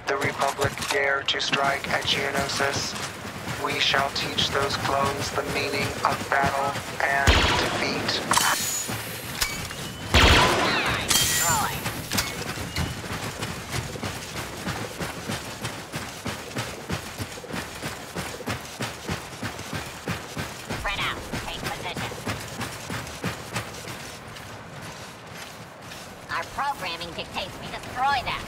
the Republic dare to strike at Geonosis, we shall teach those clones the meaning of battle and defeat. Spread out. Take position. Our programming dictates we destroy them.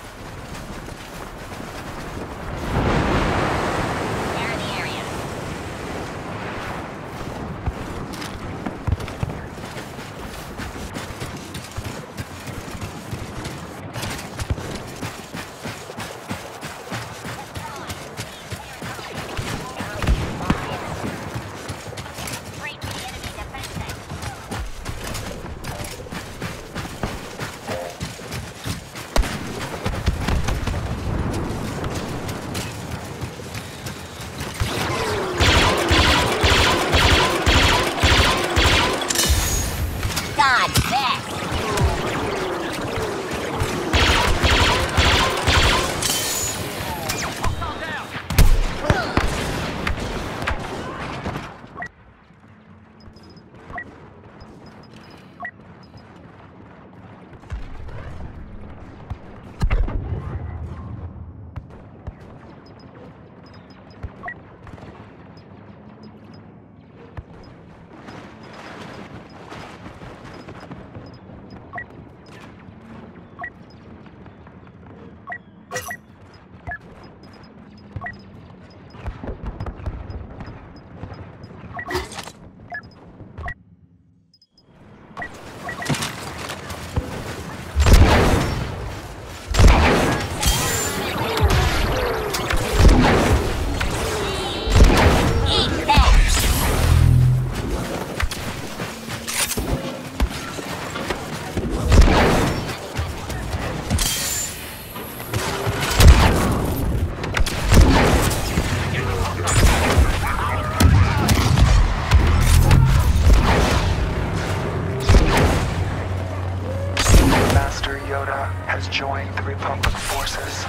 Join the Republic forces.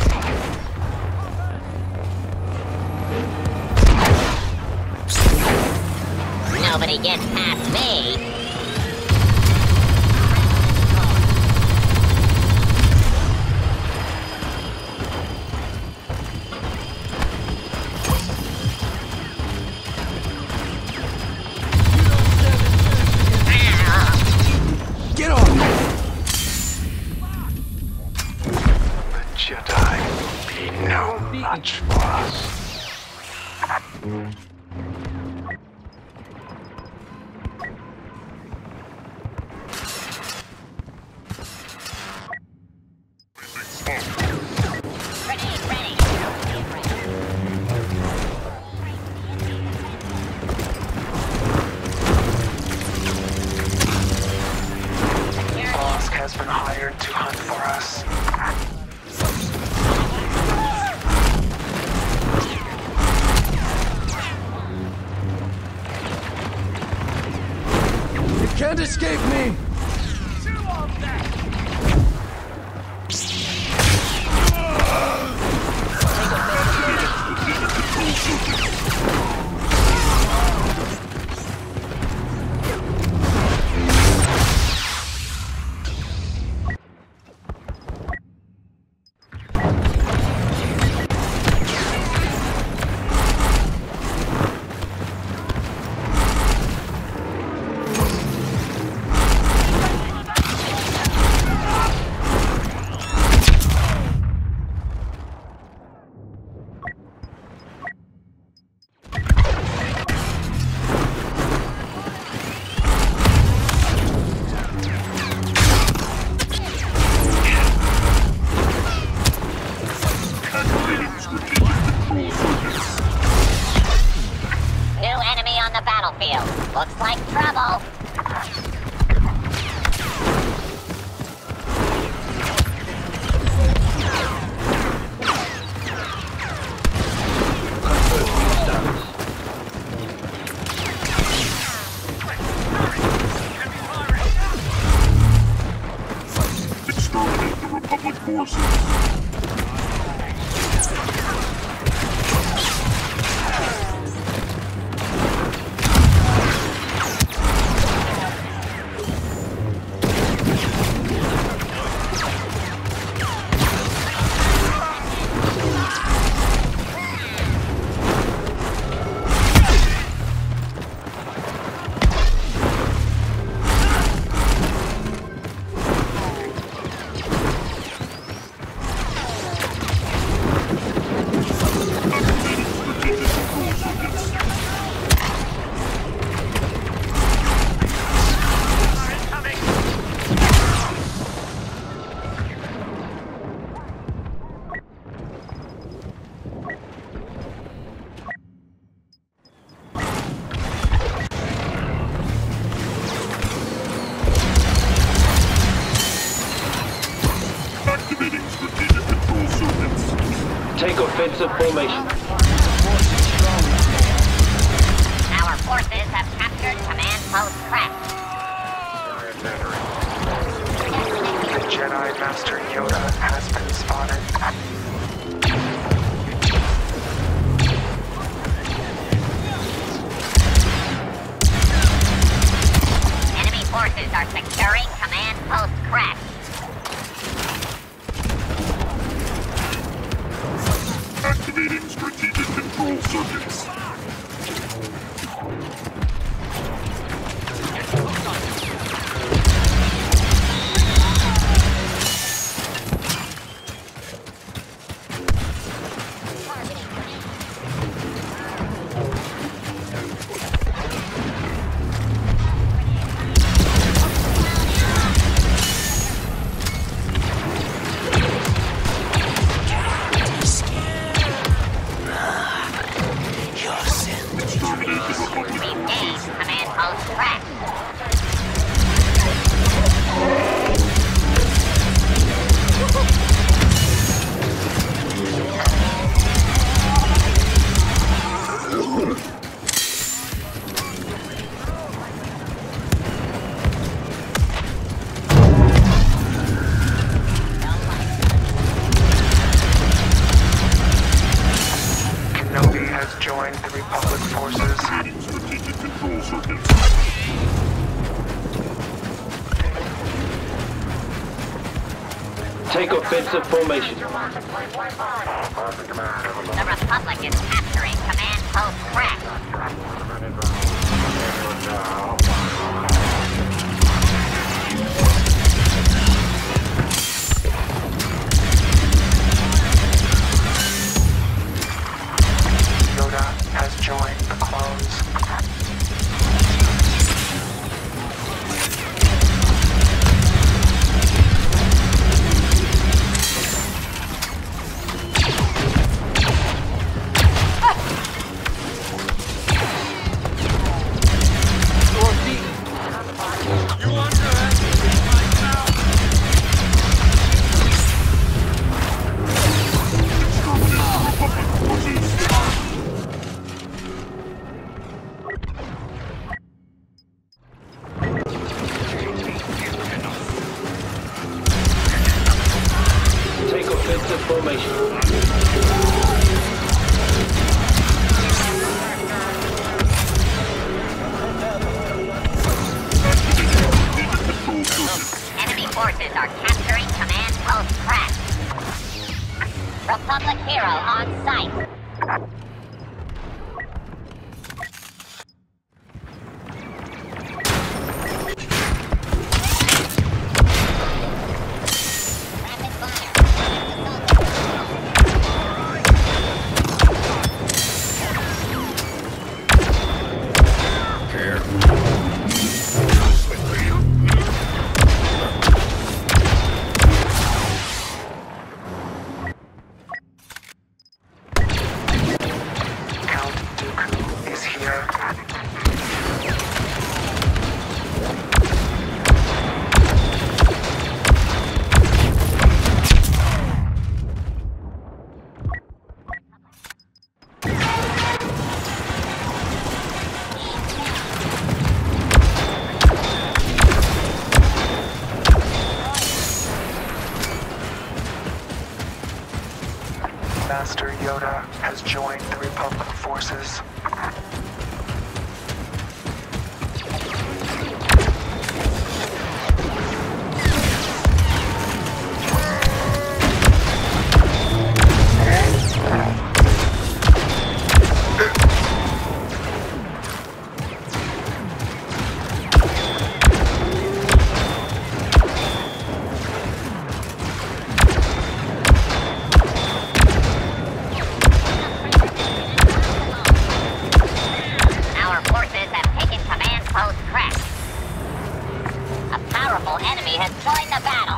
Nobody gets past me. Get off! Jedi will be no match for us. Boss has been hired to hunt for us. Can't escape me! Looks like trouble. Exterminate the Republic forces. Take offensive formation. Our forces have captured command post Crack. The Jedi Master Yoda has been spotted. Enemy forces are securing command post Crack. Activating strategic control circuits. Joined the Republic forces. Strategic control circuits. Take offensive formation. The Republic is capturing command post Crack. Has joined the clones. Enemy forces are capturing command post Crack. Republic hero on site. Master Yoda has joined the Republic forces. Enemy has joined the battle.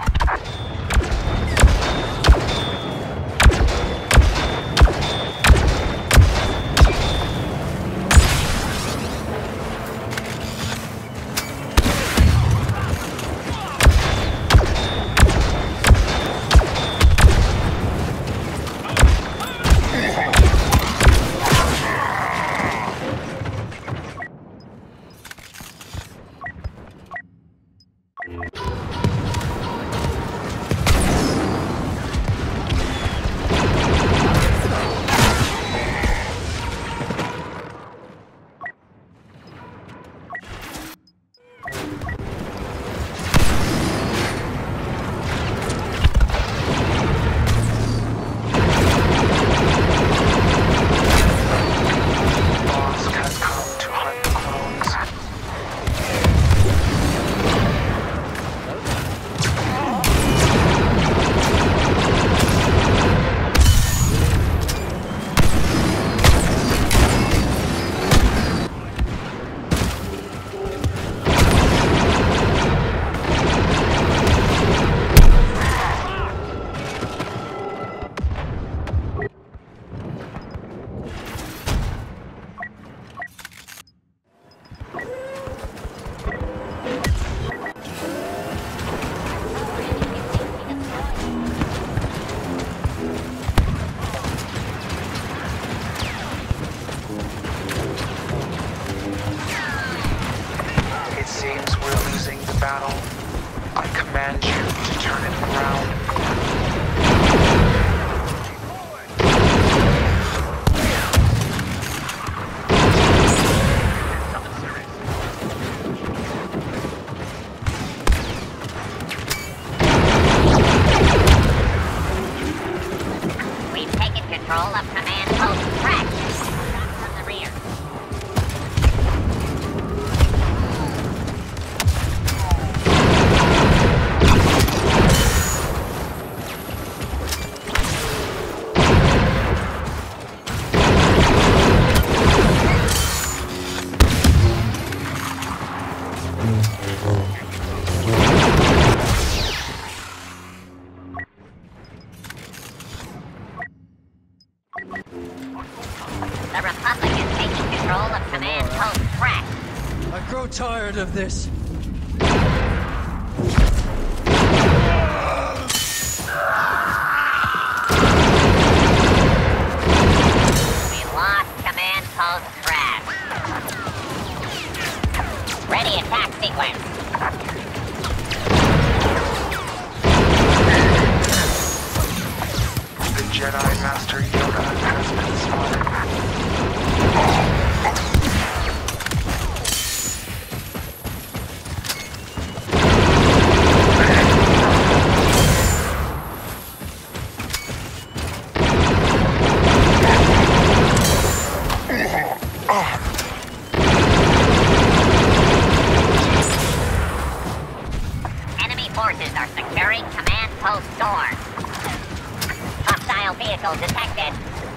battle. I command you to turn it around. We've taken control of command post track. From the rear. The Republic is taking control of command post track. I grow tired of this. We lost command post track. Ready attack sequence. The Jedi Master Yoda has been spotted. Enemy forces are securing command post door. Hostile vehicle detected.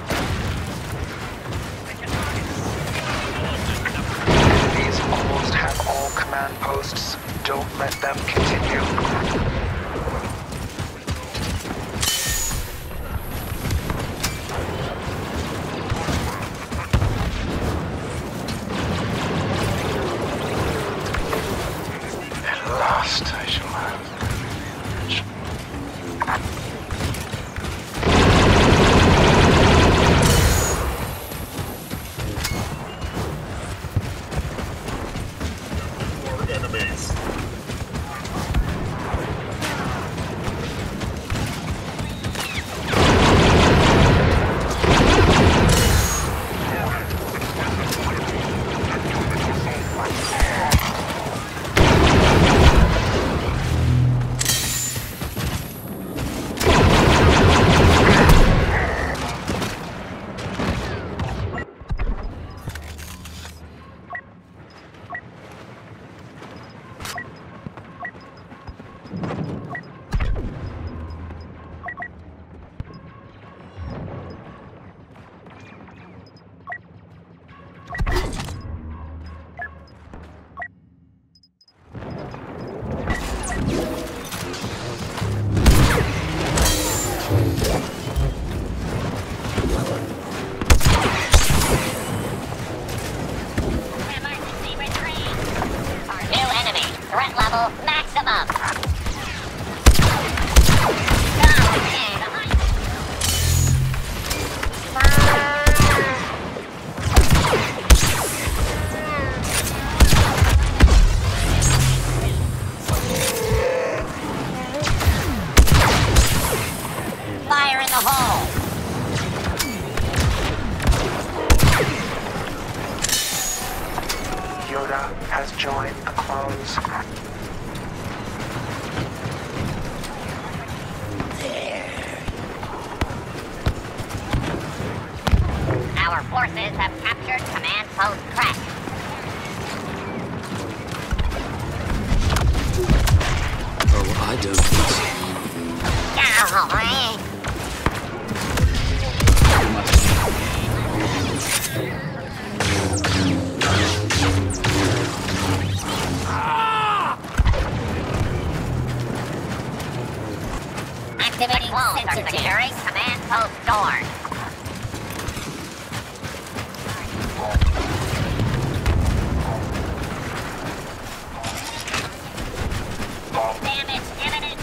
These almost have all command posts. Don't let them continue. At last I shall have revenge. More enemies. Emergency retreat. New enemy. Threat level maximum. forces have captured command post Crack. Oh, I don't think so. Activating walls are securing command post doors. Damage imminent.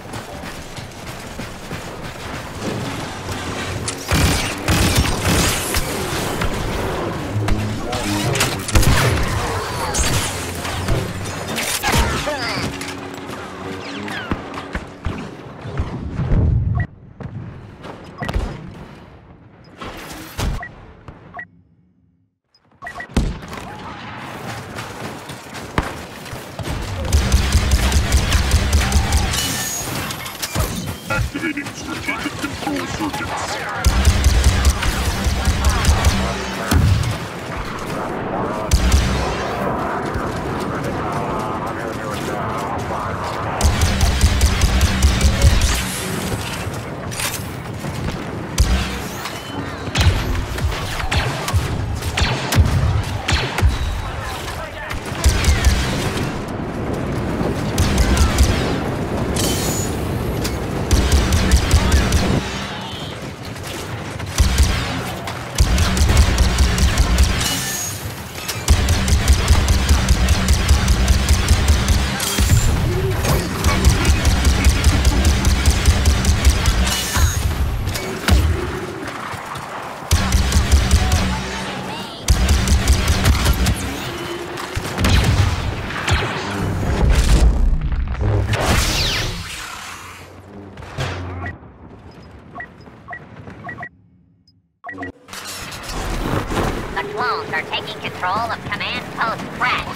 Activating strategic control circuits. The clones are taking control of command post Crack.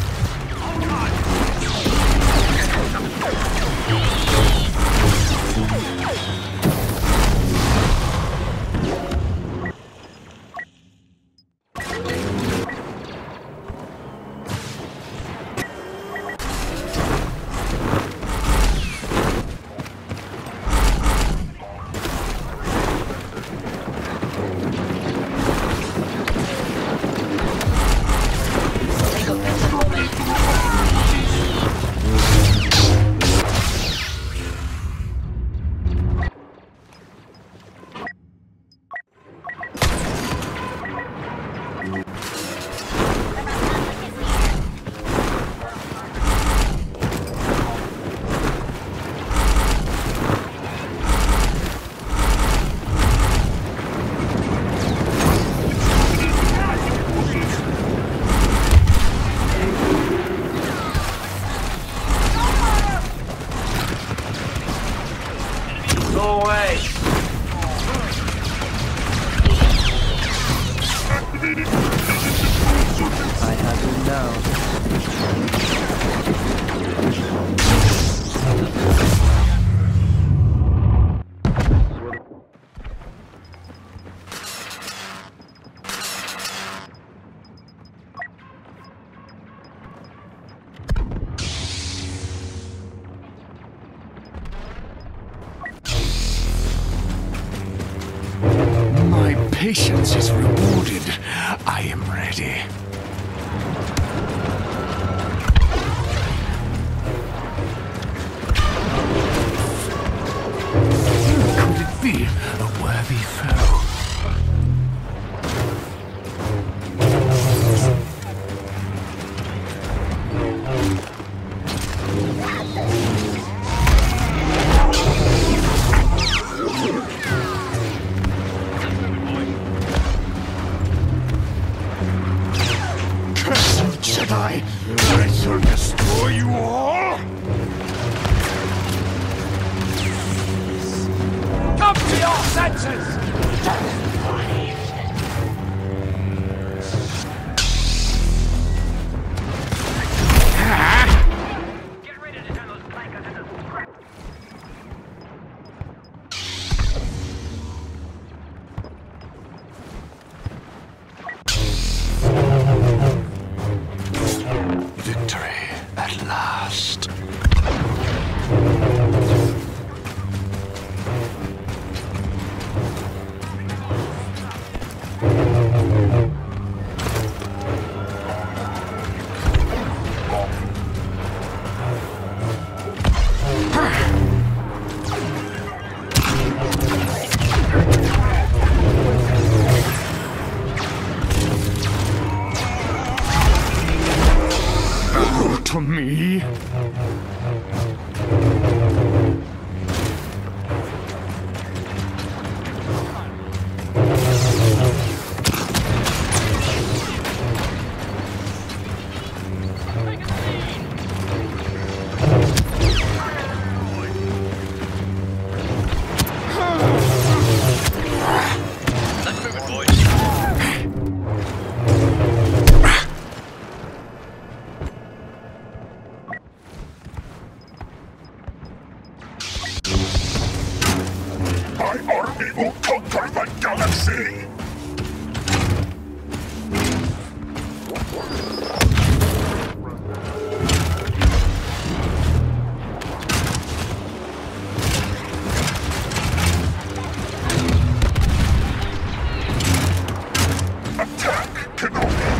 Go away! Activating strategic control circuits. I have him now. My patience is rewarded. I am ready. Could it be a worthy foe? Jedi, I shall destroy you all! Come to your senses! Get ready to turn those plankers into scrap. We will conquer the galaxy! Attack, Kenobi!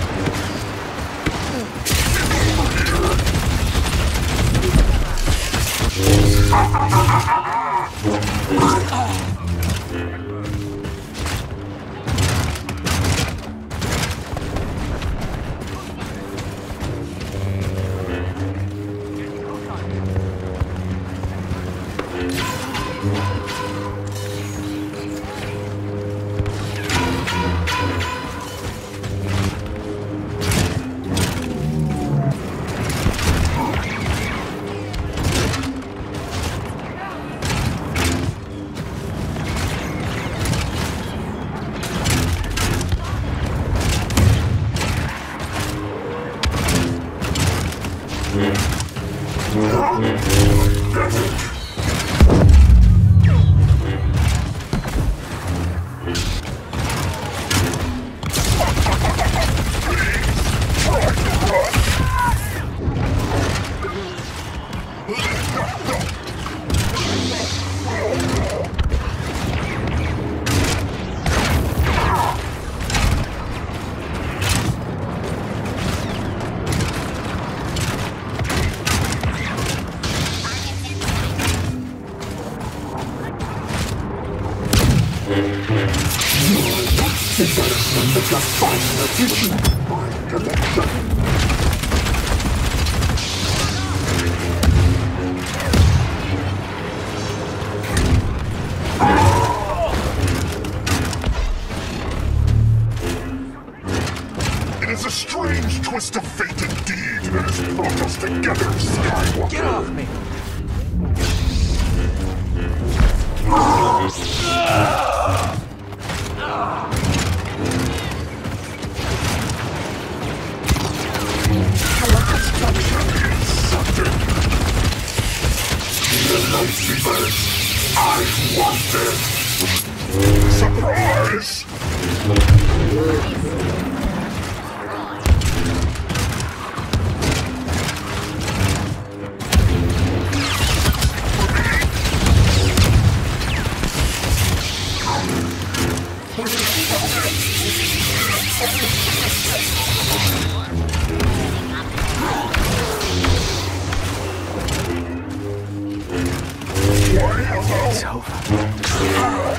It is a strange twist of fate indeed that has brought us together, Skywalker. Get off me! Your destruction is sudden. The lightsabers, I want them. Surprise! It's over.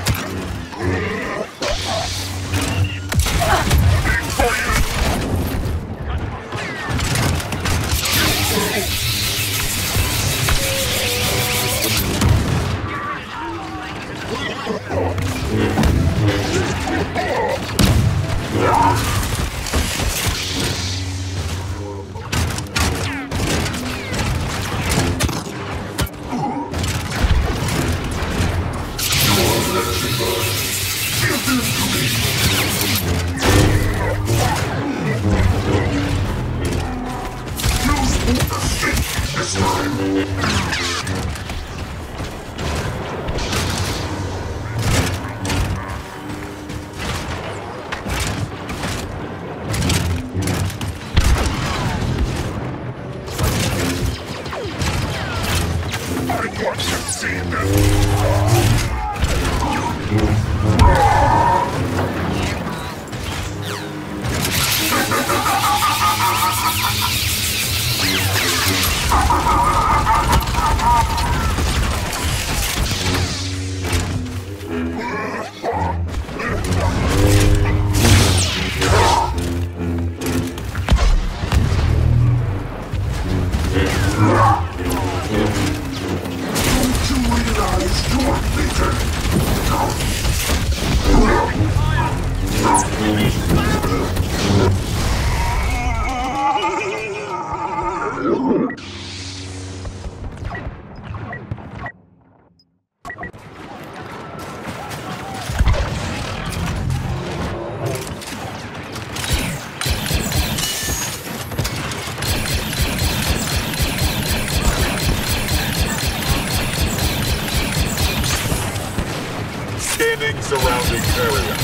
Scanning surrounding area.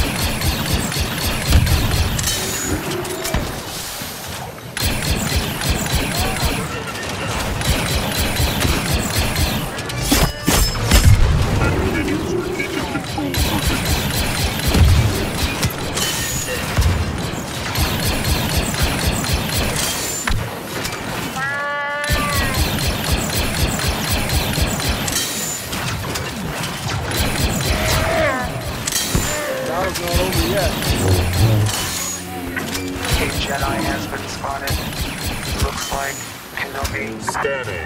Not over yet. A Jedi has been spotted. Looks like Kenobi. Scanning.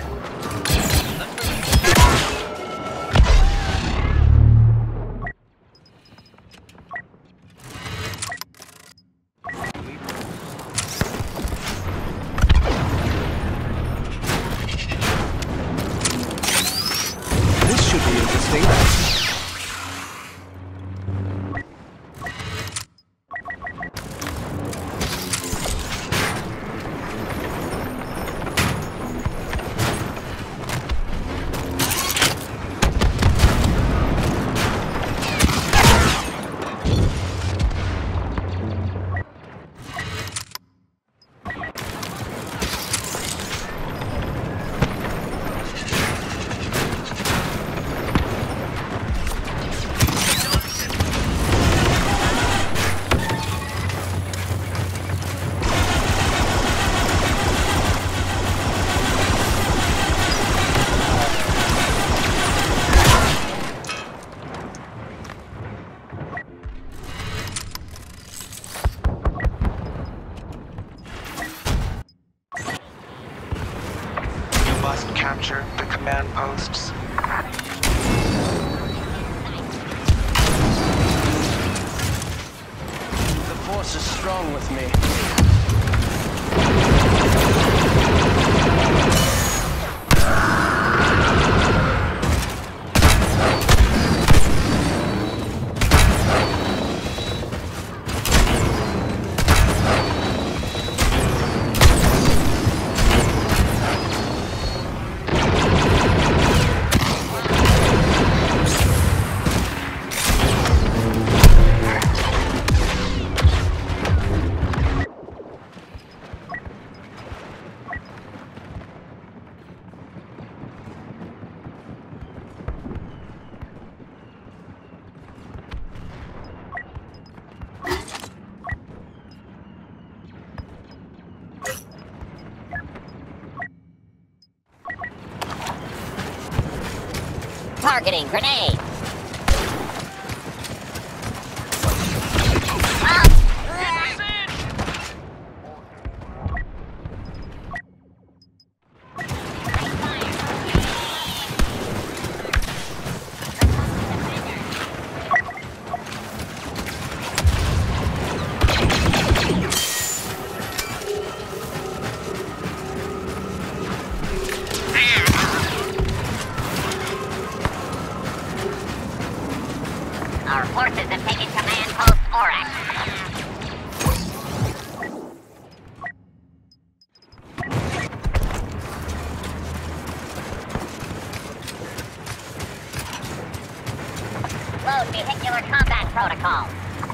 This should be interesting. Must capture the command posts. The force is strong with me. Targeting grenade. Our forces have taken command post Orac. Load vehicular combat protocol.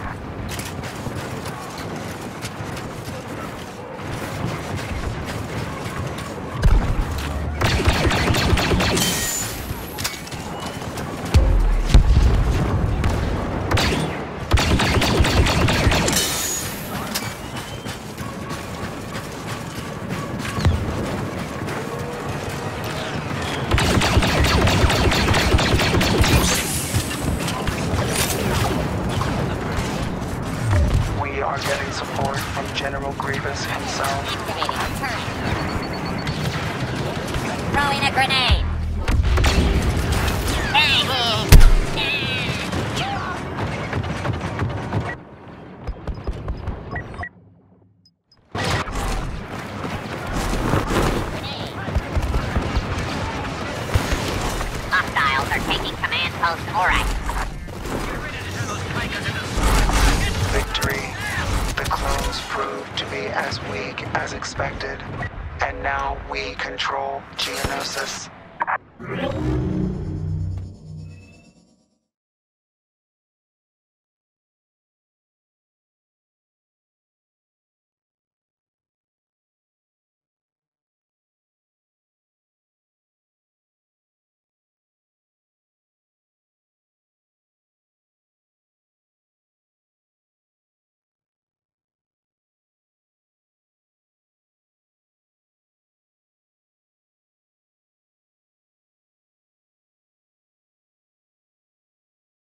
We are getting support from General Grievous himself. Activating turret. Throwing a grenade. Hostiles are taking command post Orac. Victory. The clones proved to be as weak as expected. And now we control Geonosis.